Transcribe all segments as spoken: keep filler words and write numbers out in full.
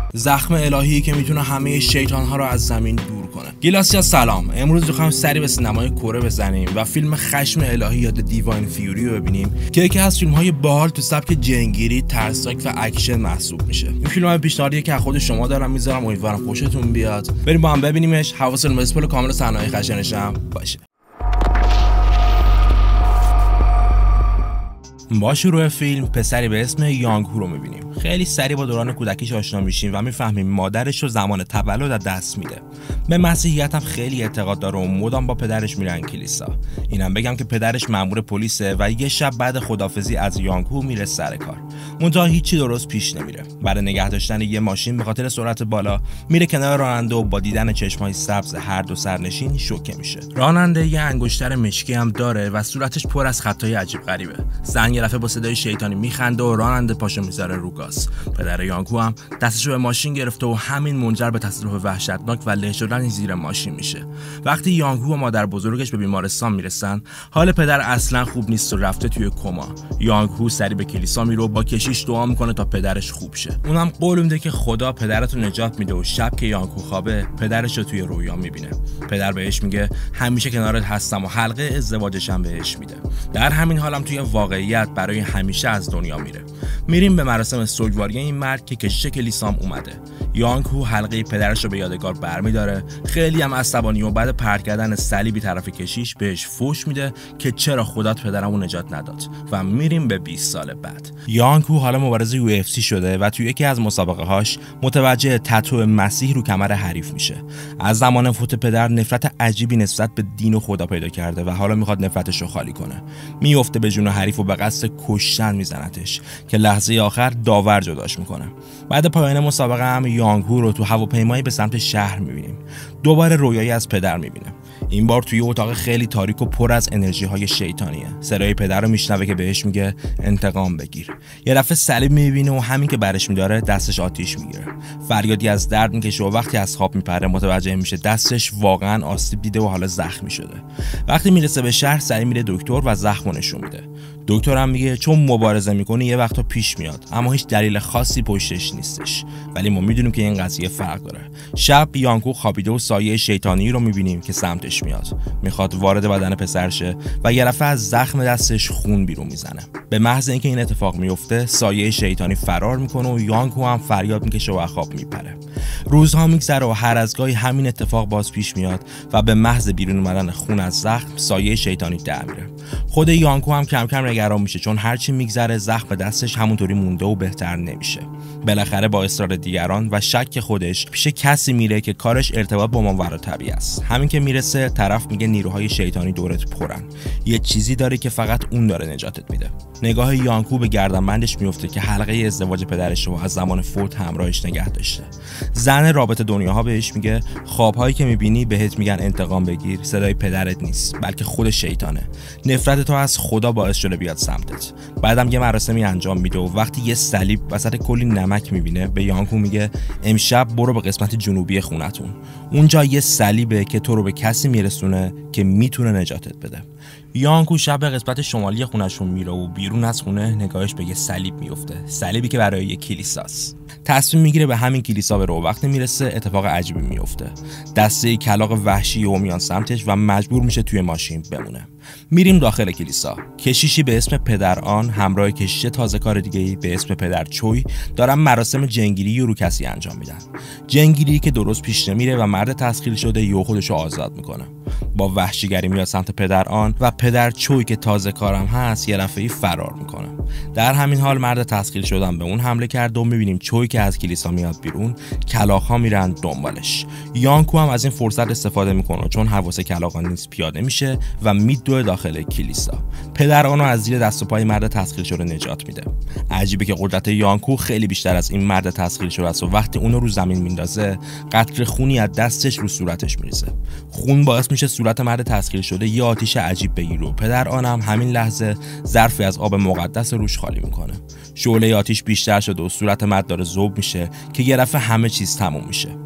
زخم الهی که میتونه همه شیطان ها رو از زمین دور کنه. گیلاسیا سلام. امروز میخوایم سری به سینمای کره بزنیم و فیلم خشم الهی یا دیواین فیوری رو ببینیم که یکی از فیلم های باحال تو سبک جنگیری، ترسناک و اکشن محسوب میشه. این فیلم های پیشنهادیه که خود شما دارم میذارم، امیدوارم خوشتون بیاد. بریم با هم ببینیمش. حواستون به اسپول کامل صحنه‌های خشنش هم باشه. با شروع فیلم پسری به اسم یانگ هو رو میبینیم. خیلی سریع با دوران کودکیش آشنا میشیم و میفهمیم مادرش رو زمان تولد از دست میده. به مسیحیت هم خیلی اعتقاد داره و مدام با پدرش میرن کلیسا. اینم بگم که پدرش مأمور پلیسه و یه شب بعد خدافظی از یانگ هو میره سر کار. منتها هیچی درست پیش نمیره. بعد نگه داشتن یه ماشین به خاطر سرعت بالا میره کنار راننده و با دیدن چشمای سبز هر دو سرنشین شوکه میشه. راننده یه انگشتر مشکی هم داره و صورتش پر از خطای عجیب غریبه. زن یه دفعه با صدای شیطانی میخنده و راننده پاشو میذاره رو گاز. پدر یانگ هو هم دستشو به ماشین گرفته و همین منجر به تصادف وحشتناک و له شدن زیر ماشین میشه. وقتی یانگ هو و مادر بزرگش به بیمارستان میرسن، حال پدر اصلا خوب نیست و رفته توی کما. یانگ هو سری به کلیسا میره و با کشیش دعا میکنه تا پدرش خوب شه. اونم قول میده که خدا پدرتو نجات میده و شب که یانگ هو خوابه، پدرش رو توی رویا میبینه. پدر بهش میگه همیشه کنارت هستم و حلقه ازدواجش هم بهش میده. در همین حالم توی واقعیت برای همیشه از دنیا میره. میریم به مراسم سوگواری این مرد که کشیش کلیسام اومده. یانگ هو حلقه پدرش رو به یادگار برمیداره. خیلی هم عصبانی و بعد پرت کردن صلیبی طرف کشیش بهش فوش میده که چرا خدات پدرمو نجات نداد. و میریم به بیست سال بعد. یانگ هو حالا مبارز یو اف سی شده و توی یکی از مسابقه هاش متوجه تتو مسیح رو کمر حریف میشه. از زمان فوت پدر نفرت عجیبی نسبت به دین و خدا پیدا کرده و حالا میخواد نفرتش رو خالی کنه. میفته به جون حریف و به قصد کشتن میزنتش که لحظه آخر داور جداش میکنه. بعد پایان مسابقه هم یانگ هو رو تو هواپیمایی به سمت شهر میبینیم. دوباره رویایی از پدر میبینه. این بار توی اتاق خیلی تاریک و پر از انرژی های شیطانیه. صدای پدر رو میشنوه که بهش میگه انتقام بگیر. یه دفعه صلیب میبینه و همین که برش میداره دستش آتیش میگیره. فریادی از درد میکشه و وقتی از خواب میپره متوجه میشه دستش واقعا آسیب دیده و حالا زخمی شده. وقتی میرسه به شهر سریع میره دکتر و زخمو نشون میده. دکتر هم میگه چون مبارزه میکنه یه وقتا پیش میاد، اما هیچ دلیل خاصی پشتش نیستش. ولی ما میدونیم که این قضیه فرق داره. شب یانگ هو خوابیده و سایه شیطانی رو میبینیم که سمتش میاد. میخواد وارد بدن پسر شه و یه دفعه از زخم دستش خون بیرون میزنه. به محض اینکه این اتفاق میفته سایه شیطانی فرار میکنه و یانگ هو هم فریاد میکشه و از خواب میپره. روزها میگذره و هر از گاهی همین اتفاق باز پیش میاد و به محض بیرون اومدن خون از زخم سایه شیطانی در میره. خود یانگ هو هم کم کم نگران میشه چون هرچی میگذره زخم دستش همونطوری مونده و بهتر نمیشه. بالاخره با اصرار دیگران و شک خودش پیش کسی میره که کارش ارتباط با ماورالطبیعه است. همین که میرسه طرف میگه نیروهای شیطانی دورت پرن. یه چیزی داره که فقط اون داره نجاتت میده. نگاه یانگ هو به گردنبندش میفته که حلقه ازدواج پدرش رو از زمان فوت همراهش نگه داشته. زن رابطه دنیاها بهش میگه خوابهایی که میبینی بهت میگن انتقام بگیر، صدای پدرت نیست بلکه خود شیطانه. نفرت تو از خدا باعث شده بیاد سمتت. بعدم یه مراسمی انجام میده و وقتی یه صلیب وسط کلی نمک میبینه به یانگ هو میگه امشب برو به قسمت جنوبی خونتون. اونجا یه صلیبه که تو رو به کسی میرسونه که میتونه نجاتت بده. یانگ هو شب به قسمت شمالی خونه‌شون میره و بیرون از خونه نگاهش به یه صلیب میفته. صلیبی که برای یه کلیساست. تصمیم میگیره به همین کلیسا بره و وقتی میرسه اتفاق عجیبی میفته. دسته کلاغ وحشی و میان سمتش و مجبور میشه توی ماشین بمونه. میریم داخل کلیسا. کشیشی به اسم پدر آن همراه کشیش تازه کار دیگه‌ای به اسم پدر چوی دارن مراسم جنگیری رو کسی انجام میدن. جنگیری که درست پیش نمیره و مرد تسخیر شده یهو خودشو آزاد میکنه. با وحشیگری میاد سمت پدر آن و پدر چوی که تازه کارم هست یه دفعه‌ای فرار میکنه. در همین حال مرد تسخیر شدن به اون حمله کرد و میبینیم چوی که از کلیسا میاد بیرون، کلاغ‌ها میرن دنبالش. یانگ هو هم از این فرصت استفاده میکنه چون حواس کلاغ‌ها نیست پیاده میشه و میدوه داخل کلیسا. پدر آنو از زیر دست و پای مرد تسخیر شده نجات میده. عجیبه که قدرت یانگ هو خیلی بیشتر از این مرد تسخیر شده است و وقتی اونو رو زمین میندازه قطره خونی از دستش رو صورتش میریزه. خون باعث میشه صورت مرد تسخیر شده یه آتیش عجیب بگیره و پدر آنم همین لحظه ظرفی از آب مقدس روش خالی میکنه. شعله آتیش بیشتر شده و صورت مرد داره ذوب میشه که یه دفعه همه چیز تموم میشه.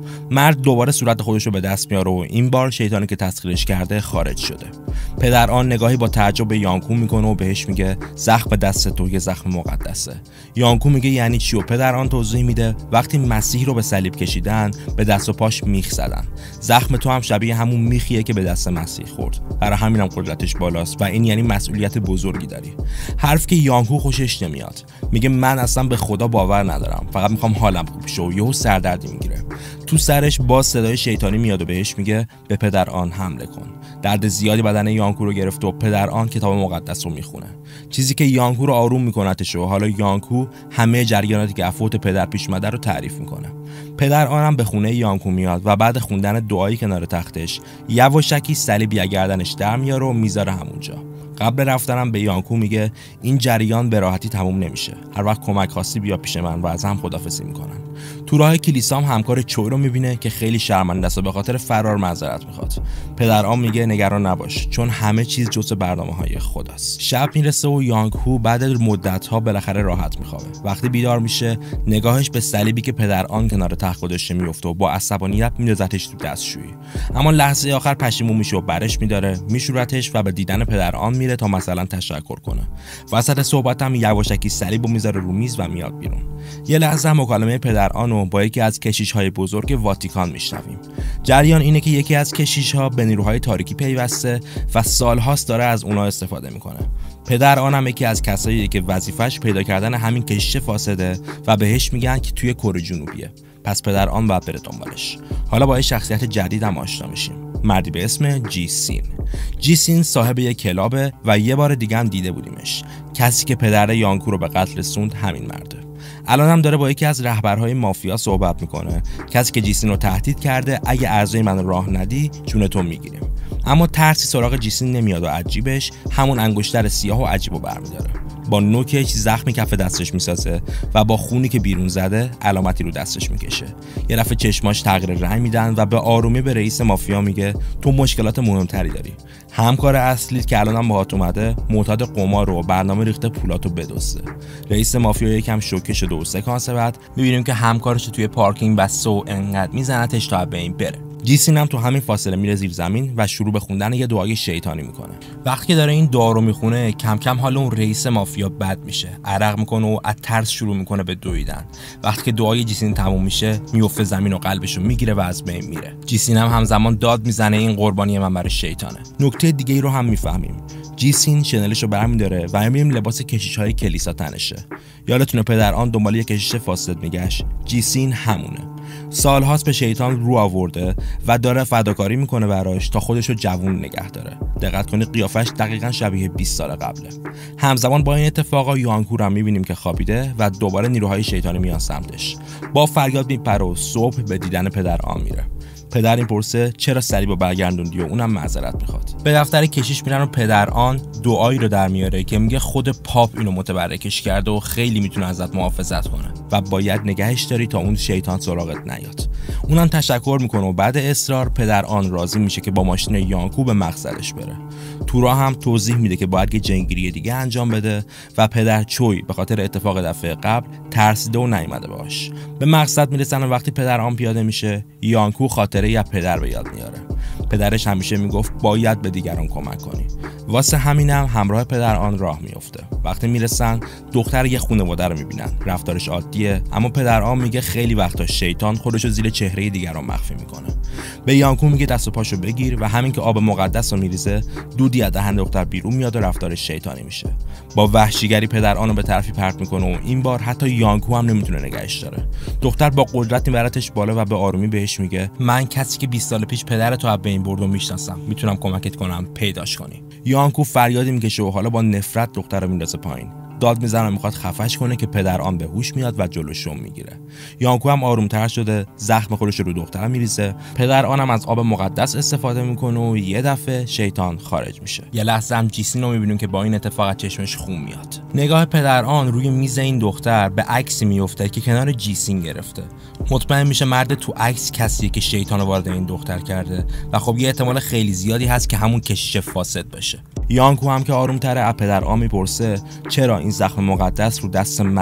مرد دوباره صورت خودش رو به دست میاره و این بار شیطانی که تسخیرش کرده خارج شده. پدر آن نگاهی با تعجب به یانکو میکنه و بهش میگه زخم دست تو یه زخم مقدسه. یانکو میگه یعنی چی و پدر آن توضیح میده وقتی مسیح رو به صلیب کشیدن به دست و پاش میخ زدن. زخم تو هم شبیه همون میخیه که به دست مسیح خورد. برای همینم قدرتش بالاست و این یعنی مسئولیت بزرگی داری. حرف که یانکو خوشش نمیاد. میگه من اصلا به خدا باور ندارم، فقط میخوام حالم خوب شه و یهو سردردی میگیره. تو سرش باز صدای شیطانی میاد و بهش میگه به پدر آن حمله کن. درد زیادی بدن یانکو رو گرفت و پدر آن کتاب مقدس رو میخونه، چیزی که یانکو رو آروم میکنتش و حالا یانکو همه جریاناتی که افوت پدر پیش اومده رو تعریف میکنه. پدر آنم به خونه یانکو میاد و بعد خوندن دعایی کنار تختش یواشکی صلیب از گردنش در میاره و میذاره همونجا. قبل رفتنم به یانکو میگه این جریان به راحتی تموم نمیشه، هر وقت کمک خواستی بیا پیش من و از هم خدافظی میکنن. تو راه کلیسا هم همکار چوی رو میبینه که خیلی شرمنده است و به خاطر فرار معذرت میخواد. پدر آن میگه نگران نباش چون همه چیز جزء برنامه‌های خداست. شب میرسه و یانکو بعد مدت‌ها بالاخره راحت میخوابه. وقتی بیدار میشه نگاهش به صلیبی که پدر آن کنار تخت گذاشته میفته و با عصبانیت میندازتش تو دستشویی. اما لحظه آخر پشیمون میشه و برش میداره، میشورتش و به دیدن پدر آن میره تا مثلا تشکر کنه. وسط صحبتم یواشکی صلیبو میذاره رو میز و میاد بیرون. یه لحظه مکالمه پدر آنو با یکی از کشیش‌های بزرگ واتیکان میشنویم. جریان اینه که یکی از کشیش‌ها به نیروهای تاریکی پیوسته و سالهاست داره از اونا استفاده میکنه. پدر آنم یکی از کساییه که وظیفش پیدا کردن همین کشیش فاسده و بهش میگن که توی کره جنوبیه. پس پدر آن باید بره دنبالش. حالا با یه شخصیت جدید هم آشنا میشیم. مردی به اسم جیسین. جیسین صاحب یک کلابه و یه بار دیگه هم دیده بودیمش. کسی که پدر یانکو رو به قتل رسوند همین مرده. الان هم داره با یکی از رهبرهای مافیا صحبت میکنه، کسی که جیسین رو تهدید کرده اگه اعضای من راه ندی جونتو میگیریم. اما ترسی سراغ جیسین نمیاد و عجیبش همون انگشتر سیاه و عجیبو برمیداره. با نوکش زخمی کف دستش میسازه و با خونی که بیرون زده علامتی رو دستش میکشه. یه دفعه چشماش تغییر رنگ میدن و به آرومی به رئیس مافیا میگه تو مشکلات مهمتری داری. همکار اصلی که الانم باهات اومده معتاد قمار و برنامه ریخته پولاتو بدزده. رئیس مافیا یکم شوکه شده و سکانس بعد میبینیم که همکارش توی پارکینگ بسته و انقدر میزنتش تا به این بره. جیسین هم تو همین فاصله میره زیر زمین و شروع به خوندن یه دعای شیطانی میکنه. وقتی که داره این دعا رو میخونه کم کم حال اون رئیس مافیا بد میشه، عرق میکنه و از ترس شروع میکنه به دویدن. وقتی که دعای جیسین تموم میشه میفته زمین و قلبشو میگیره و از بین میره. جیسین هم همزمان داد میزنه این قربانی من برای شیطانه. نکته دیگه ای رو هم میفهمیم. جیسین شنلشو برمی‌داره و میبینیم لباس کشیش‌های کلیسا تنشه. یادتونه پدر آن دنبال یه کشیش فاسد میگشت. جیسین همونه. سالهاست به شیطان رو آورده و داره فداکاری میکنه براش تا خودشو جوون نگه داره. دقت کنید قیافش دقیقاً شبیه بیست سال قبله. همزمان با این اتفاقا یانکو رو میبینیم که خوابیده و دوباره نیروهای شیطانی میان سمتش. با فریاد میپره و صبح به دیدن پدر آن میره. پدر این پرسه چرا صلیبو برگردوندی و اونم معذرت میخواد. به دفتر کشیش میرن و پدر آن دعایی رو در میاره که میگه خود پاپ اینو متبرکش کرده و خیلی میتونه ازت محافظت کنه و باید نگهش داری تا اون شیطان سراغت نیاد. اونم تشکر میکنه و بعد اصرار پدر آن راضی میشه که با ماشین یانکو به مقصدش بره. تو راه هم توضیح میده که باید یه جنگیری دیگه انجام بده و پدر چوی به خاطر اتفاق دفعه قبل ترسیده و نیومده باش. به مقصد میرسن و وقتی پدر آن پیاده میشه یانکو خاطره یا پدر به یاد میاره. پدرش همیشه میگفت باید به دیگران کمک کنی. واسه همینم همراه پدر آن راه میفته. وقتی میرسن دختر یه خانواده رو میبینن. رفتارش عادیه اما پدر آن میگه خیلی وقتا شیطان خودشو زیر چهره دیگران مخفی میکنه. به یانکو میگه دست و پاشو بگیر و همین که آب مقدس رو میریزه دودی از دهن دختر بیرون میاد و رفتارش شیطانی میشه. با وحشیگری پدر آن رو به طرفی پرت میکنه و این بار حتی یانکو هم نمیتونه نگهش داره. دختر با قدرت میبرتش بالا و به آرومی بهش میگه من کسی که بیست سال پیش پدرتو از بین برد و میشناسم، میتونم کمکت کنم پیداش کنی. یانکو فریادی میکشه و حالا با نفرت دختر رو میندازه پایین. داد میزنه و میخواد خفش کنه که پدر آن به هوش میاد و جلوشو میگیره. یانکو هم آرومتر شده، زخم خودش رو دختر میریزه. پدر آنم از آب مقدس استفاده میکنه و یه دفعه شیطان خارج میشه. یه لحظه هم جیسین رو میبینیم که با این اتفاق از چشمش خون میاد. نگاه پدر آن روی میز این دختر به عکسی میفته که کنار جیسین گرفته. مطمئن میشه مرد تو عکس کسیه که شیطان وارد این دختر کرده و خب یه احتمال خیلی زیادی هست که همون کشیش فاسد باشه. یانکو هم که آرومتره از پدر آن میپرسه چرا این زخم مقدس رو دست منه؟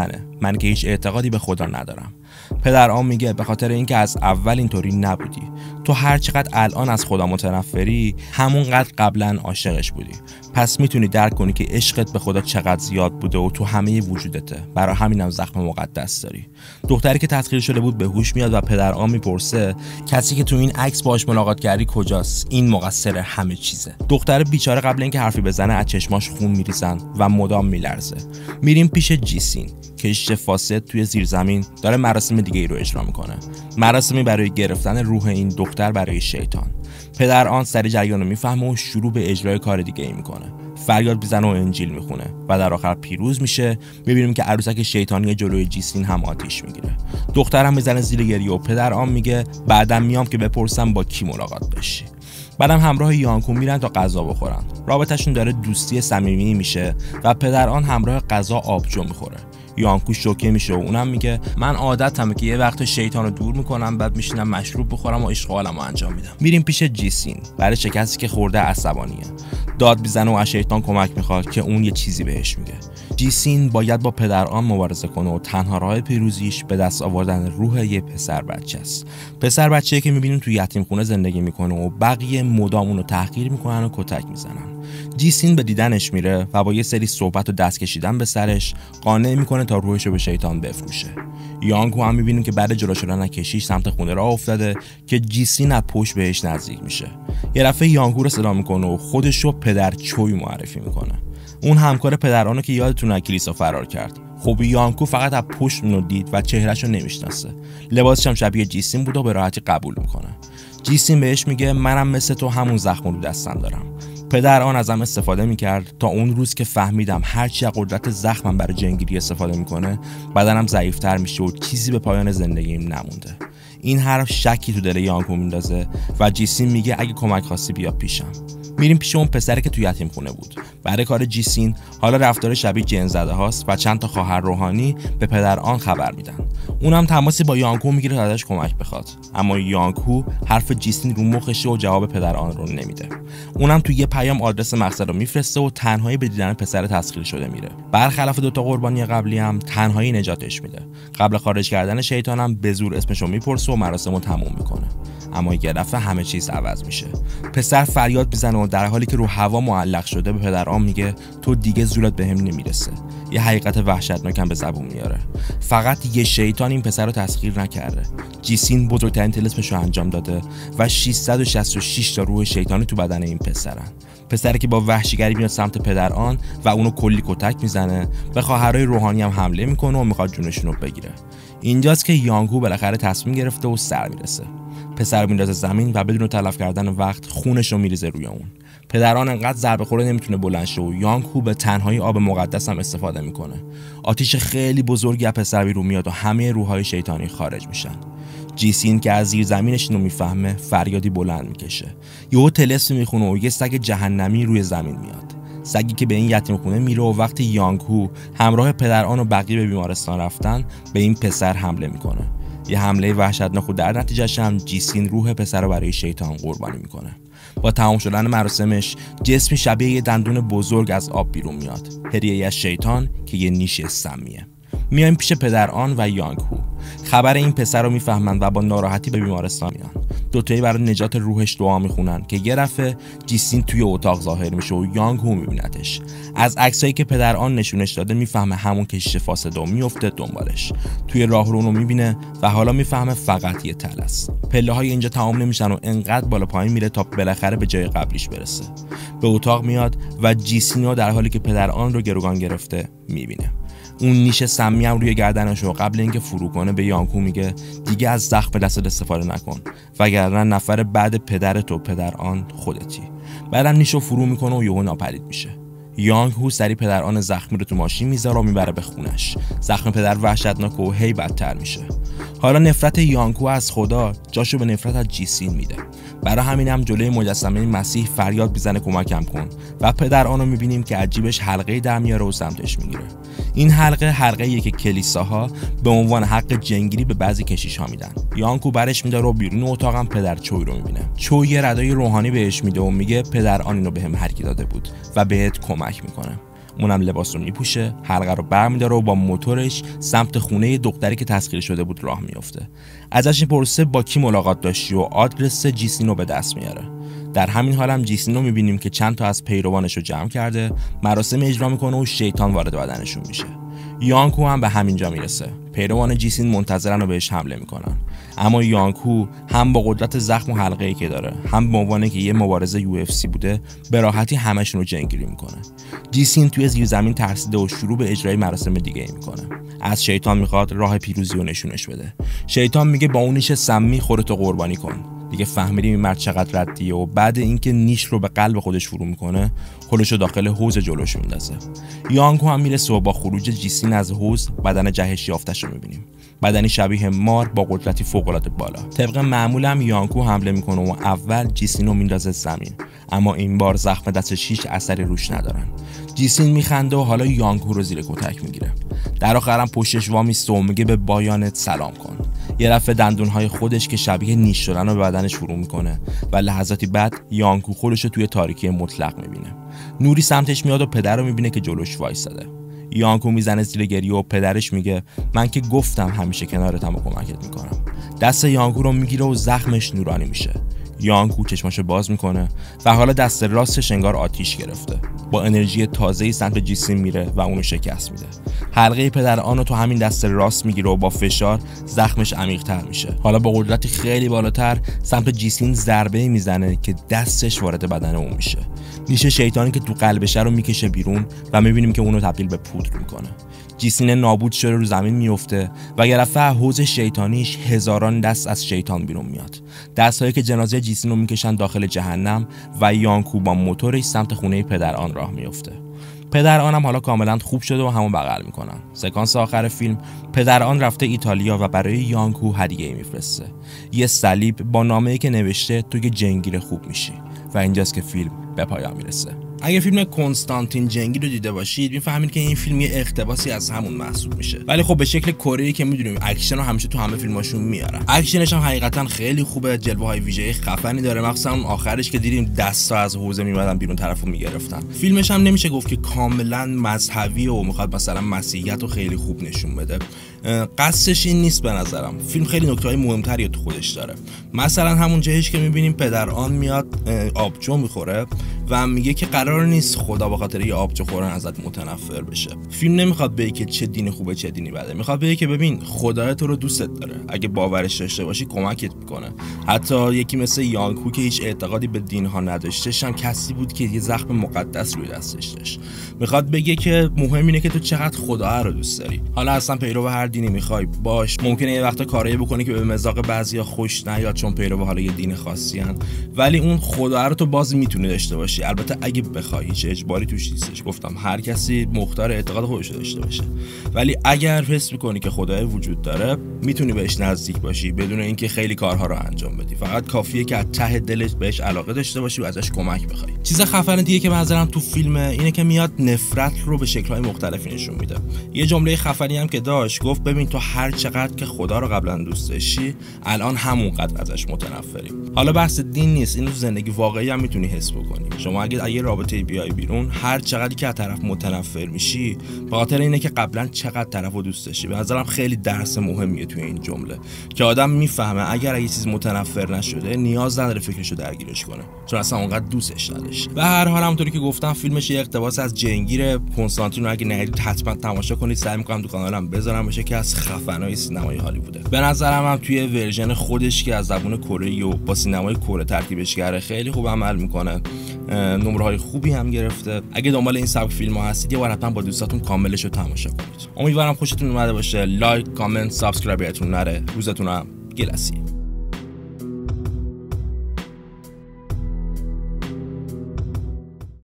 من که هیچ اعتقادی به خدا ندارم. پدر آن میگه به خاطر اینکه از اول اینطوری نبودی. تو هر چقدر الان از خدا متنفری، همونقدر قبلا عاشقش بودی. پس میتونی درک کنی که عشقت به خدا چقدر زیاد بوده و تو همه وجودته. برای همینم زخم مقدس داری. دختری که تسخیر شده بود به هوش میاد و پدر آن میپرسه کسی که تو این عکس باهاش ملاقات کردی کجاست؟ این مقصر همه چیزه. دختر بیچاره قبل اینکه حرفی بزنه از چشماش خون میریزن و مدام میلرزه. میریم پیش جیسین. کشیش فاسد توی زیرزمین داره مراسم دیگه ای رو اجرا میکنه. مراسمی برای گرفتن روح این دختر برای شیطان. پدر آن سری جریان رو میفهمه و شروع به اجرای کار دیگه ای میکنه. فریاد میزنه و انجیل میخونه و در آخر پیروز میشه. میبینیم که عروسک شیطانی جلوی جیسین هم آتیش میگیره. دخترم میزنه زیر گریه و پدر آن میگه بعدم میام که بپرسم با کی ملاقات داشتی. بعدم همراه یانکو میرن تا غذا بخورن. رابطه‌شون داره دوستی صمیمی میشه و پدر آن همراه غذا آبجو میخوره. یانکو شوکه میشه و اونم میگه من عادتمه که یه وقت شیطان رو دور میکنم، بعد میشینم مشروب بخورم و عشق و حالمو انجام میدم. میریم پیش جیسین. برای شکستی که خورده عصبانیه. داد میزنه و از شیطان کمک میخواد که اون یه چیزی بهش میگه. جیسین باید با پدر آن مبارزه کنه و تنها راه پیروزیش به دست آوردن روح یه پسر بچه است. پسر بچه‌ای که میبینیم تو یتیم خونه زندگی میکنه و بقیه مدام اونو تحقیر میکنن و کتک میزنن. جیسین به دیدنش میره و با یه سری صحبت و دست کشیدن به سرش قانع میکنه تا روحشو به شیطان بفروشه. یانکو هم میبینیم که بعد جلو شدن از کشیش سمت خونه راه افتاده که جیسین از پشت بهش نزدیک میشه. یه دفعه یانکو رو صدا میکنه و خودشو پدر چوی معرفی میکنه. اون همکار پدرانو که یادتونه کلیسا فرار کرد. خب یانکو فقط از پشت اونو دید و چهرهشو نمیشناسه. لباسش هم شبیه جیسین بود و به راحتی قبول میکنه. جیسین بهش میگه منم مثل تو همون زخم رو دستم دارم. پدر آن ازم استفاده میکرد تا اون روز که فهمیدم هرچی از قدرت زخمم برای جنگیری استفاده میکنه بدنم ضعیفتر میشه و چیزی به پایان زندگیم نمونده. این حرف شکی تو دل یانکو میندازه و جیسین میگه اگه کمک خواستی بیا پیشم. میریم پیش اون پسری که تو یتیم خونه بود. برای کار جیسین حالا رفتار شبیه جن زده هاست و چند تا خواهر روحانی به پدر آن خبر میدن. اونم تماسی با یانکو میگیره تا ازش کمک بخواد، اما یانکو حرف جیسین رو مخشه و جواب پدر آن رو نمیده. اونم تو یه پیام آدرس مقصد رو میفرسته و تنهایی به دیدن پسر تسخیر شده میره. برخلاف دو تا قربانی قبلی هم تنهایی نجاتش میده. قبل خارج کردن شیطانم به زور اسمشو میپرسه و مراسمو تموم میکنه. اما یه دفعه همه چیز عوض میشه. پسر فریاد میزنه و در حالی که رو هوا معلق شده به پدر آن میگه تو دیگه زورت بهم نمیرسه. یه حقیقت وحشتناکم به زبون میاره. فقط یه شیطان این پسر رو تسخیر نکرده. جیسین بزرگترین طلسمش رو انجام داده و ششصد و شصت و شش تا روح شیطانی تو بدن این پسرن. پسری که با وحشیگری میاد سمت پدر آن و اونو کلی کتک میزنه، به خواهرای روحانی هم حمله میکنه و میخواد جونشون رو بگیره. اینجاست که یانکو بالاخره تصمیم گرفته و سر میرسه. پسر میندازه زمین و بدون تلف کردن وقت خونش رو میریزه روی اون. پدران انقدر ضربه خورده نمیتونه بلند شه و یانکو به تنهایی آب مقدس هم استفاده میکنه. آتیش خیلی بزرگی از پسر بیرون میاد و همه روحای شیطانی خارج میشن. جیسین که از زیر زمینش اینو میفهمه فریادی بلند میکشه. یهو طلسم میخونه و یه سگ جهنمی روی زمین میاد. سگی که به این یتیم خونه میره و وقتی یانکو همراه پدران و بقیه به بیمارستان رفتن به این پسر حمله میکنه. یه حمله وحشتناک و در نتیجهش هم جیسین روح پسر رو برای شیطان قربانی میکنه. با تمام شدن مراسمش جسمی شبیه یه دندون بزرگ از آب بیرون میاد. هدیه از شیطان که یه نیش سمیه. میایم پیش پدر آن و یانکو. خبر این پسر رو میفهمن و با ناراحتی به بیمارستان میان. دوتایی برای نجات روحش دعا میخونن که یه دفعه جیسین توی اتاق ظاهر میشه و یانکو میبینتش. از عکسایی که پدر آن نشونش داده میفهمه همون کشیش فاسد و میفته دنبالش. توی راهرو اونو میبینه و حالا میفهمه فقط یه تل است. پله های اینجا تمام نمیشن و انقدر بالا پایین میره تا بالاخره به جای قبلیش برسه. به اتاق میاد و جیسین رو در حالی که پدر آن رو گروگان گرفته میبینه. اون نیش سمی هم روی گردنش و قبل اینکه فرو کنه به یانکو میگه دیگه از زخم دستت استفاده نکن وگرنه نفر بعد پدرت و پدر آن خودتی. بعدم نیشو فرو میکنه و یهو ناپدید میشه. یانکو سری پدر آن زخمی رو تو ماشین میذاره و میبره به خونش. زخم پدر وحشتناک و هی بدتر میشه. حالا نفرت یانکو از خدا جاشو به نفرت از جیسین میده. برای همینم هم جلوی مجسمه مسیح فریاد میزنه کمکم کن و پدر آنو میبینیم که عجیبش حلقه در میاره و سمتش میگیره. این حلقه حلقه‌ایه که کلیساها به عنوان حق جنگیری به بعضی کشیش‌ها میدن. یانکو برش میداره و بیرون اتاقم پدر چوی رو میبینه. چوی یه ردای روحانی بهش میده و میگه پدر آن اینو بهم هرکی داده بود و بهت کمک میکنه. اونم لباس رو میپوشه، حلقه رو برمی‌داره و با موتورش سمت خونه دختری که تسخیر شده بود راه میفته. ازش میپرسه با کی ملاقات داشتی و آدرس جیسین رو به دست میاره. در همین حال هم جیسین رو میبینیم که چند تا از پیروانش رو جمع کرده، مراسم اجرا میکنه و شیطان وارد بدنشون میشه. یانکو هم به همینجا میرسه. پیروان جیسین منتظرن و بهش حمله میکنن، اما یانکو هم با قدرت زخم و حلقه‌ای که داره، هم به عنوان که یه مبارز یو اف سی بوده، به راحتی همشون رو جنگیری میکنه. جیسین توی زیر زمین ترسیده و شروع به اجرای مراسم دیگه میکنه. از شیطان میخواد راه پیروزی رو نشونش بده. شیطان میگه با اون نیش سمی خودتو قربانی کن. دیگه فهمیدیم این مرد چقدر ردیه و بعد اینکه نیش رو به قلب خودش فرو میکنه، خودش رو داخل حوض جلوش میندازه. یانکو هم میرسه و با خروج جیسین از حوض بدن جهش یافتش رو میبینیم. بدنی شبیه مار با قدرتی فوق‌العاده بالا. طبق معمول هم یانکو حمله میکنه و اول جیسین رو میندازه زمین، اما این بار زخم دستش هیچ اثری روش ندارن. جیسین میخنده و حالا یانکو رو زیر کتک میگیره. در آخر هم پشتش وامیسته و میگه به بایانت سلام کن. یه دفعه دندونهای خودش که شبیه نیش شدن رو به بدنش فرو میکنه و لحظاتی بعد یانکو خودش رو توی تاریکی مطلق میبینه. نوری سمتش میاد و پدر رو میبینه که جلوش وایساده. یانکو میزنه زیر گریه و پدرش میگه من که گفتم همیشه کنارتم و کمکت میکنم. دست یانکو رو میگیره و زخمش نورانی میشه. یانکو چشماشو باز میکنه و حالا دست راستش انگار آتیش گرفته. با انرژی تازه‌ای سمت جیسین میره و اونو شکست میده. حلقه پدر آنو تو همین دست راست میگیره و با فشار زخمش عمیق‌تر میشه. حالا با قدرتی خیلی بالاتر سمت جیسین ضربه میزنه که دستش وارد بدن اون میشه. نیش شیطانی که تو قلبشه رو میکشه بیرون و میبینیم که اونو تبدیل به پودر میکنه. جیسین نابود شده رو زمین میفته و یه دفعه حوض شیطانیش هزاران دست از شیطان بیرون میاد. دستایی که جنازه جیسین رو میکشن داخل جهنم و یانکو با موتورش سمت خونه پدر آن راه میفته. پدر آنم حالا کاملا خوب شده و همون بغل میکنن. سکانس آخر فیلم پدر آن رفته ایتالیا و برای یانکو هدیه‌ای میفرسته. یه صلیب با نامه‌ای که نوشته تو که جنگیر خوب میشی و اینجاست که فیلم به پایان میرسه. اگه فیلم کنستانتین جنگی رو دیده باشید میفهمید که این فیلم یه اقتباسی از همون محسوب میشه، ولی خب به شکل کره‌ای که میدونیم اکشن رو همیشه تو همه فیلماشون میارن. اکشنش هم حقیقتا خیلی خوبه، جلوه‌های ویژه‌ای خفنی داره، مخصوصا اون آخرش که دیدیم دستا از حوزه میمدن بیرون طرفو میگرفتن. فیلمش هم نمیشه گفت که کاملا مذهبی و میخواد مثلا مسیحیت رو خیلی خوب نشون بده. قصدش این نیست به نظرم. فیلم خیلی نکته‌های مهمتری تو خودش داره. مثلا همون جایش که میبینیم پدر آن میاد آبجو میخوره و میگه که قرار نیست خدا به خاطر یه آبجو خوردن ازت متنفر بشه. فیلم نمیخواد بگه که چه دین خوبه چه دینی بده، میخواد بگه که ببین خدا تو رو دوستت داره، اگه باورش داشته باشی کمکت میکنه. حتی یکی مثل یانکو که هیچ اعتقادی به دین ها نداشتش هم کسی بود که یه زخم مقدس روی دستش داشت. میخواد بگه که مهم اینه که تو چقدر خدا رو دوست داری. حالا اصلا پیرو هر دینی میخوای باش، ممکنه یه وقتا کاری بکنی که به مذاق بعضیا خوش نیاد چون پیرو حالا یه دین خاصی ان، ولی اون خدا رو تو باز میتونی داشته باشی. البته اگه بخوای، هیچ اجباری توش نیستش. گفتم هر کسی مختار اعتقاد خودش داشته باشه، ولی اگر حس میکنی که خدای وجود داره میتونی بهش نزدیک باشی بدون اینکه خیلی کارها رو انجام بدی. فقط کافیه که از ته دلت بهش علاقه داشته باشی و ازش کمک بخوای. چیز خفن دیگه که به نظرم تو فیلم اینه که میاد نفرت رو به شکل‌های مختلفی نشون میده. یه جمله خفنی هم که داشت، گفت ببین تو هر چقدر که خدا رو قبلا دوست داشتی الان همونقدر ازش متنفری. حالا بحث دین نیست، اینو تو زندگی واقعی هم میتونی حس بکنی. شما اگه یه رابطه بیای بیرون، هر چقدری که از طرف متنفر میشی به خاطر اینه که قبلا چقدر طرفو دوست داشتی. به نظرم خیلی درس مهمیه توی این جمله که آدم میفهمه اگر یه چیز متنفر نشده نیاز نداره فکرشو درگیرش کنه، چون اصلا اونقدر دوستش نداشته. و هر حال همونطوری که گفتم فیلمش یه اقتباس از جنگیر کنستانتین رو اگه ندیدید حتما تماشا کنید. سعی می‌کنم تو کانالم بذارم، بشه که از خفنای سینمای هالیووده. به نظرم هم توی ورژن خودش که از زبان کره و با سینمای کره ترکیبش کرده خیلی خوب عمل میکنه. نمره‌های خوبی هم گرفته. اگه دنبال این سبک فیلم‌ها هستید یه بار حتما با دوستاتون کاملش رو تماشا کنید. امیدوارم خوشتون اومده باشه. لایک، کامنت، سابسکرایب یادتون نره. روزتون هم گلسی.